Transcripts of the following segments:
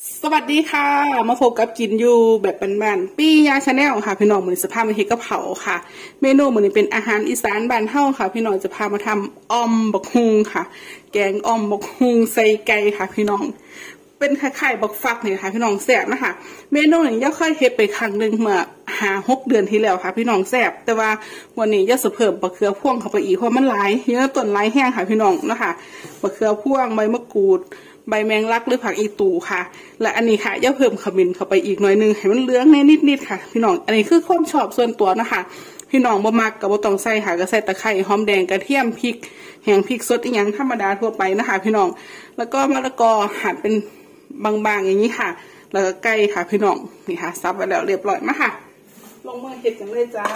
สวัสดีค่ะมาพบกับกินอยู่แบบบ้านๆปี้ยาชาแนลค่ะพี่น้องมื้อนี้จะพามาเฮ็ดกะเพราค่ะเมนูมื้อนี้เป็นอาหารอีสานบ้านเฮาค่ะพี่น้องจะพามาทำอ่อมบักฮุงค่ะแกงอ่อมบักฮุงใส่ไก่ค่ะพี่น้องเป็นคล้ายๆบักฟักนี่ค่ะพี่น้องแซ่บนะคะเมนูนี้ย่าค่อยเฮ็ดไปครั้งหนึ่งเมื่อ5-6 เดือนที่แล้วค่ะพี่น้องแซ่บแต่ว่าวันนี้ย่าจะเพิ่มบักเขือพ่วงเข้าไปอีกเพราะมันหลายเยอะต้นหลายแห้งค่ะพี่น้องนะคะบักเขือพ่วงใบมะกรูดใบแมงลักหรือผักอีตูค่ะและอันนี้ค่ะย่าเพิ่มขมิ้นเข้าไปอีกหน่อยนึงให้มันเหลืองนิดค่ะพี่น้องอันนี้คือความชอบส่วนตัวนะคะพี่น้องบ่มักก็บ่ต้องใส่ค่ะก็ใส่ตะไคร้หอมแดงกระเทียมพริกแห้งพริกสดอีหยังธรรมดาทั่วไปนะคะพี่น้องแล้วก็มะละกอหั่นเป็นบางๆอย่างนี้ค่ะแล้วก็ไก่ค่ะพี่น้องนี่ค่ะซับไว้แล้วเรียบร้อยมาค่ะลงมือเฮ็ดกันเลยจ้า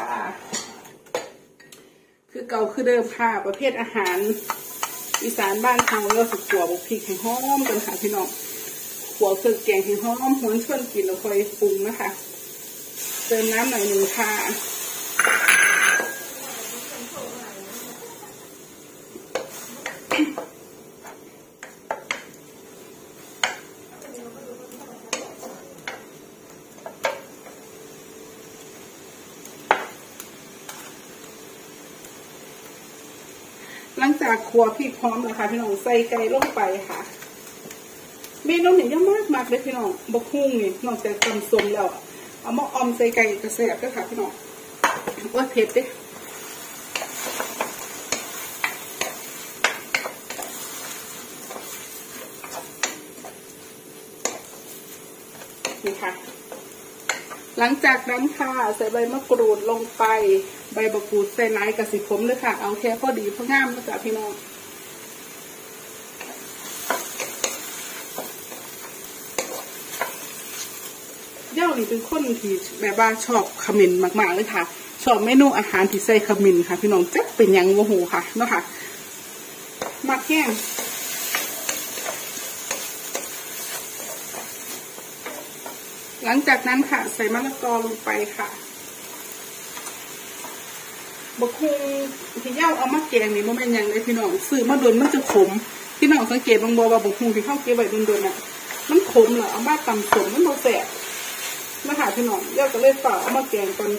คือเก่าคือเดิมค่ะประเภทอาหารอีสานบ้านเราเราขัวบุกพริกให้หอมกันค่ะพี่น้องขัวเครื่องแกงให้หอมหวนชวนกินแล้วค่อยปรุงนะคะเติมน้ำหน่อยหนึ่งค่ะหลังจากขัวพริกพร้อมนะคะพี่น้องใส่ไก่ลงไปค่ะเมนูนี้ยังมากเลยพี่น้องบกฮุ่งนี่นอกจากตำส้มแล้วเอามาออมใส่ไก่กระแสบด้วยค่ะพี่น้องว่าเผ็ดดินี่ค่ะหลังจากนั้นค่ะใส่ใบมะกรูดลงไปใบมะกรูดใส่ไลท์กับสีผมเลยค่ะเอาแค่พอดีพองามนะจ๊ะพี่น้องย่านี่เป็นคนที่แบบว่าชอบขมิ้นมากๆเลยค่ะชอบเมนูอาหารที่ใส่ขมิ้นค่ะพี่น้องจะเป็นยังโมโหค่ะเนาะค่ะมักแห้งหลังจากนั้นค่ะใส่มะละกอลงไปค่ะบกฮุงที่ย่าเอามาแกงนี่มันเป็นยังไงพี่น้องซื้อมาโดนมันจะขมพี่น้องสังเกตบางบัวว่าบกฮุงที่เข้าเก็บไว้โดนๆน่ะมันขมเหรอเอามาตำสมมันโมแสบมาหาพี่น้องย่าก็เลยฝากเอามาแกงก่อน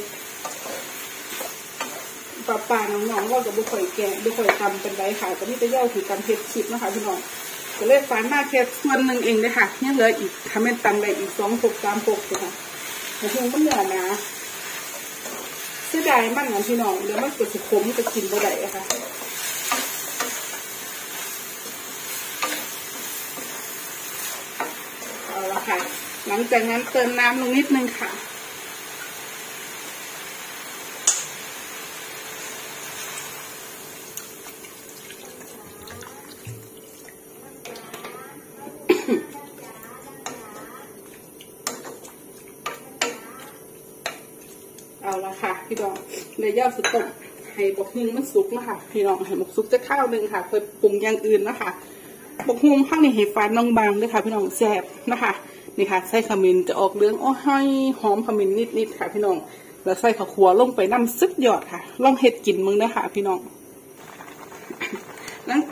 ป่าน้องๆว่ากับบุข่อยแกงบุข่อยตำเป็นไรค่ะตอนนี้จะย่าถือตำเผ็ดชิดนะคะพี่น้องก็เลยฝานมาแค่ส่วนหนึ่งเองเลยค่ะยังเหลืออีกทำเป็นตำได้อีก2-3 เลยค่ะบกฮุงมันเหนื่อยนะเสียดายมันนะพี่น้องเดี๋ยวมันจะขมจะกินบ่ได้ค่ะเอาละค่ะหลังจากนั้นเติมน้ำลงนิดนึงค่ะเอาละค่ะพี่น้องในย่าสุดต้มให้บกฮุงมันสุกนะคะพี่น้องให้มันสุกจะข้าวหนึ่งค่ะเพื่อปรุงอย่างอื่นนะคะบกฮุงข้างนี้ให้ฟานบางๆด้วยค่ะพี่น้องแซ่บนะคะนี่ค่ะใส่ขมิ้นจะออกเรื่องอ้อยหอมขมิ้นนิดๆค่ะพี่น้องแล้วใส่ข้าวคั่วลงไปน้ำซึกหยอดค่ะลองเห็ดกินมึงนะคะพี่น้องนั้น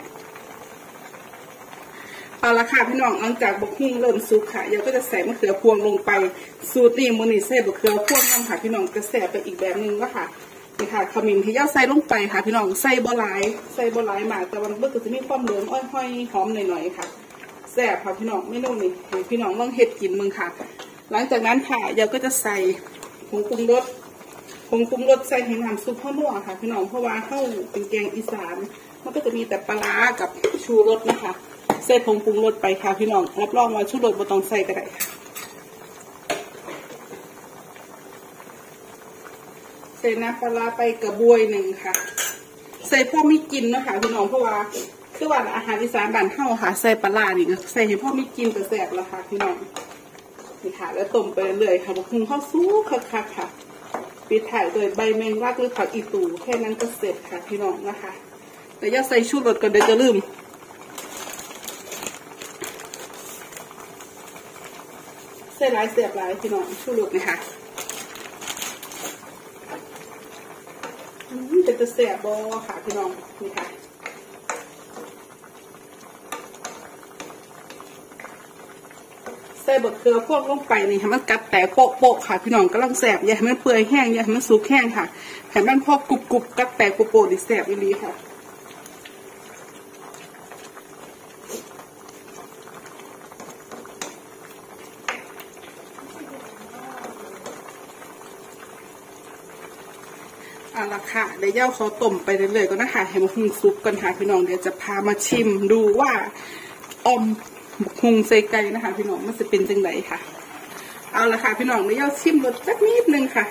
เอาละค่ะพี่น้องหลังจากบกฮุ่งเริ่มสุกค่ะเดี๋ยวก็จะใส่มะเขือพวงลงไปสูตรนี้มื้อนี้ใส่มะเขือพวงน้ำค่ะพี่น้องจะแซ่บไปอีกแบบนึงว่าค่ะนี่ค่ะขมิ้นที่ย่าใส่ลงไปค่ะพี่น้องใส่บ่หลายมากแต่มันก็จะมีความเหลืองอ้อยหอมหน่อยๆค่ะแซ่บค่ะพี่น้องเมนูนี้ให้พี่น้องลองเห็ดกินมึงค่ะหลังจากนั้นค่ะเดี๋ยวก็จะใส่ผงปรุงรสใส่ให้น้ำซุปข้าวนัวค่ะพี่น้องเพราะว่าข้าวเป็นแกงอีสานมันก็จะมีแต่ปลากับชูรสนะคะใส่ผงปรุงรสไปค่ะพี่น้องรับรองว่าชูรสบ่ต้องใส่ก็ได้ค่ะใส่น้ำปลาไปกระบวยหนึ่งค่ะใส่พ่อมีกินนะคะพี่น้องเพราะว่าคือว่าอาหารอีสานบ้านเฮาค่ะใส่ปลานี่ใส่ให้พ่อมีกินก็แซ่บแล้วค่ะพี่น้องนี่ค่ะแล้วต้มไปเรื่อยค่ะบะฮุงข้าวซุปคักๆค่ะปิดท้ายโดยใบแมงลักหรือผักอีตูแค่นั้นก็เสร็จค่ะพี่น้องนะคะแต่อย่าใส่ชูรสก่อนเดี๋ยวจะลืมใส่หลายเสียบหลายพี่น้องชูรสนี่ค่ะจะเสียบบอค่ะพี่น้องนี่ค่ะ ใส่บะเขือพวกลงไปนี่ให้มันกัดแต่โปะค่ะพี่น้องกำลังแสบอย่าให้มันเปื่อยแห้งอย่าให้มันสุกแห้งค่ะให้มันพอกรุบกัดแต่โปะดิแสบอีหลีค่ะเอาละค่ะเดี๋ยวย่าขอต้มไปเรื่อยๆก็นะคะให้มันสุกกันค่ะพี่น้องเดี๋ยวจะพามาชิมดูว่าอมหุงใส่ไก่นะคะพี่น้องมันจะเป็นจังไงค่ะเอาละค่ะพี่น้องเดี๋ยวย่าชิมรสสักนิดนึงค่ะ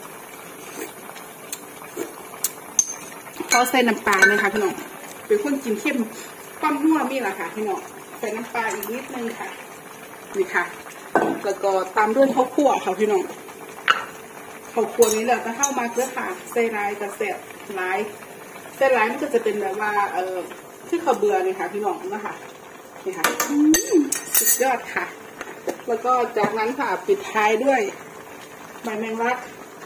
เขาใส่น้ำปลาเลยค่ะพี่น้องเป็นคนกินเข้มความนัวมีแหละค่ะพี่น้องใส่น้ำปลาอีกนิดนึงค่ะนี่ค่ะแล้วก็ตามด้วยข้าวคั่วค่ะพี่น้องข้าวคั่วนี้แหละจะเข้ามาเกลือค่ะใส่ลายกับแสบลายใส่ลายมันก็จะเป็นแบบว่าที่ข้าวเบื่อนี่ค่ะพี่น้องนะคะนี่ค่ะสุดยอดค่ะแล้วก็จากนั้นค่ะปิดท้ายด้วยใบแมงลัก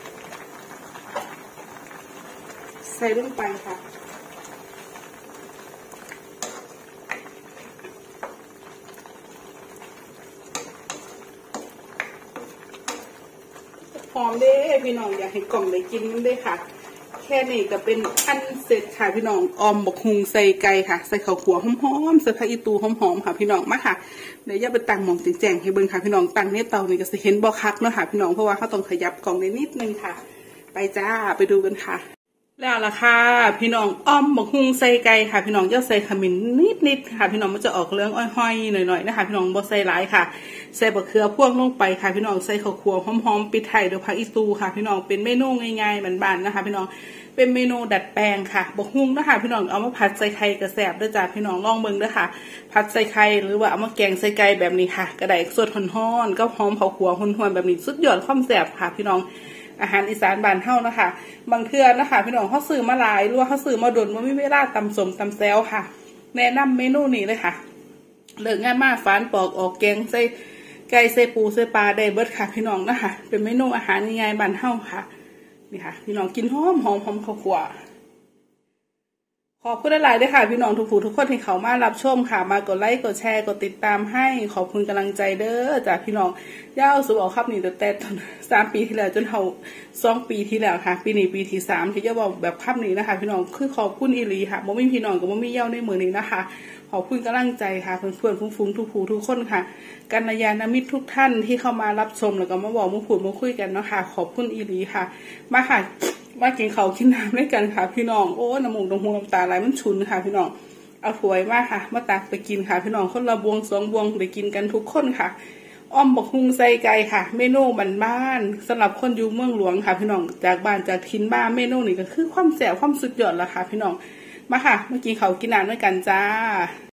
ใส่ลงไปค่ะหอมเด้พี่น้องอยากให้กล่องได้กินมันได้ค่ะแค่นี้ก็เป็นอันเสร็จค่ะพี่น้องออมบักฮุงใส่ไก่ค่ะใส่ข้าวขัวหอมๆใส่ผักอีตูหอมๆค่ะพี่น้องมาค่ะเดี๋ยวย่าไปตั้งหม้อแจ้งให้เบิ่งค่ะพี่น้องตั้งในเตานี่ก็จะเห็นบ่คักเนาะค่ะพี่น้องเพราะว่าเขาต้องขยับกล่องนิดนึงค่ะไปจ้าไปดูกันค่ะแล้วล่ะค่ะพี่น้องอ้อมบักฮุงใส่ไก่ค่ะพี่น้องย่าใส่ขมิ้นนิดค่ะพี่น้องมันจะออกเรื่องอ้อยๆหน่อยๆนะคะพี่น้องบ่ใส่หลายค่ะใส่บะเขือพ่วงลงไปค่ะพี่น้องใส่ข้าวคั่วหอมๆปิดท้ายด้วยผักอีตูค่ะพี่น้องเป็นเมนูง่ายๆบ้านๆนะคะพี่น้องเป็นเมนูดัดแปลงค่ะบักฮุงนะคะพี่น้องเอามาผัดใส่ไข่กระแสบด้วยจ้าพี่น้องลองเบิ่งด้วยค่ะผัดใส่ไข่หรือว่าเอามาแกงใส่ไก่แบบนี้ค่ะกระไดสดฮ้อนๆก็หอมข้าวคั่วหวนๆแบบนี้สุดยอดความแซ่บค่ะพี่น้องอาหารอีสานบ้านเฮานะคะบางเทื่อนะคะพี่น้องเขาซื้อมาหลายหรือว่าเขาซื้อมาดนว่าไม่เวลาตำสมตำแซวค่ะแนะนำเมนูนี้เลยค่ะเลิกง่ายมากฝานปอกออกแกงใส่ไก่ใส่ปูใส่ปลาได้เบิดค่ะพี่น้องนะคะเป็นเมนูอาหารง่ายๆบ้านเฮาค่ะนี่ค่ะพี่น้องกินหอมข้าวคั่วขอบคุณหลายๆด้วยค่ะพี่น้องทุกผู้ทุกคนที่เขามารับชมค่ะมากดไลค์กดแชร์กดติดตามให้ขอบคุณกำลังใจเด้อจากพี่น้องย่าสุบอกครับนี่แต่ตอน3 ปีที่แล้วจนเท่า2 ปีที่แล้วค่ะปีนี้ปีที่3ที่จะบอกแบบครับนี้นะคะพี่น้องคือขอบคุณอีหลีค่ะบ่มีพี่น้องกับบ่มีเย้าในมือนี้นะคะขอบคุณกำลังใจค่ะเพื่อนๆฟุ้งๆทุกผู้ทุกคนค่ะกัลยาณมิตรทุกท่านที่เข้ามารับชมแล้วก็มาบอกมาพูดมาคุยกันเนาะค่ะขอบคุณอีหลีค่ะมาค่ะมากินข้าวกินน้ำด้วยกันค่ะพี่น้องโอ้น้ำมูกน้ำหูน้ำตาไหลมันฉุนค่ะพี่น้องเอาถ้วยมาค่ะมาตักไปกินค่ะพี่น้องคนละบวง2 บวงไปกินกันทุกคนค่ะอ้อมบักฮุงใส่ไก่ค่ะเมนูบ้านๆสำหรับคนอยู่เมืองหลวงค่ะพี่น้องจากบ้านจากถิ่นบ้านเมนูนี้ก็คือความแซ่บความสุดยอดละค่ะพี่น้องมาค่ะมากินข้าวกินน้ำด้วยกันจ้า